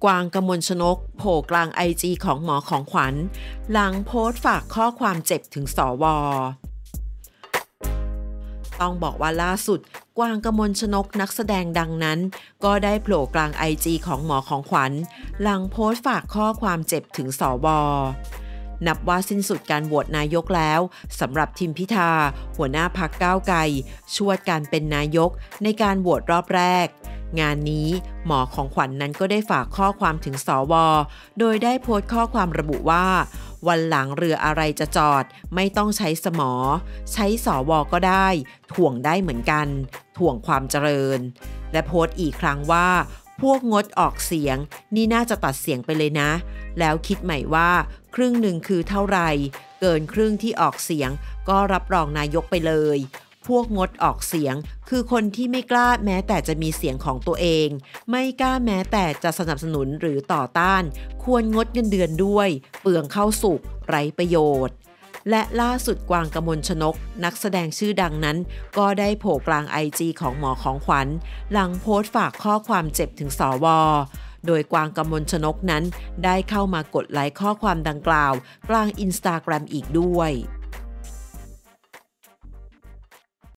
กวางกมลชนกโผล่กลางไอจีของหมอของขวัญหลังโพสต์ฝากข้อความเจ็บถึงสว.ต้องบอกว่าล่าสุดกวางกมลชนกนักแสดงดังนั้นก็ได้โผล่กลางไอจีของหมอของขวัญหลังโพสต์ฝากข้อความเจ็บถึงสว.นับว่าสิ้นสุดการโหวตนายกแล้วสำหรับทิมพิธาหัวหน้าพรรคก้าวไกลชวดการเป็นนายกในการโหวตรอบแรกงานนี้หมอของขวัญ นั้นก็ได้ฝากข้อความถึงสว.โดยได้โพสต์ข้อความระบุว่าวันหลังเรืออะไรจะจอดไม่ต้องใช้สมอใช้สว.ก็ได้ถ่วงได้เหมือนกันถ่วงความเจริญและโพสต์อีกครั้งว่าพวกงดออกเสียงนี่น่าจะตัดเสียงไปเลยนะแล้วคิดใหม่ว่าครึ่งหนึ่งคือเท่าไหร่เกินครึ่งที่ออกเสียงก็รับรองนายกไปเลยพวกงดออกเสียงคือคนที่ไม่กล้าแม้แต่จะมีเสียงของตัวเองไม่กล้าแม้แต่จะสนับสนุนหรือต่อต้านควรงดเงินเดือนด้วยเปลืองเข้าสุกไร้ประโยชน์และล่าสุดกวางกมลชนกนักแสดงชื่อดังนั้นก็ได้โผล่กลางไอจีของหมอของขวัญหลังโพสต์ฝากข้อความเจ็บถึงสว.โดยกวางกมลชนกนั้นได้เข้ามากดไลค์ข้อความดังกล่าวกลาง Instagram อีกด้วย